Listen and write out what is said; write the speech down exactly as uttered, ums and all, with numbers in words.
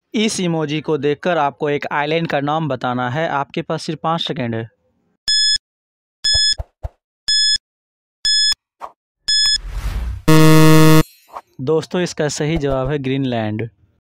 इस इमोजी को देखकर आपको एक आइलैंड का नाम बताना है। आपके पास सिर्फ पाँच सेकेंड है। दोस्तों, इसका सही जवाब है ग्रीनलैंड।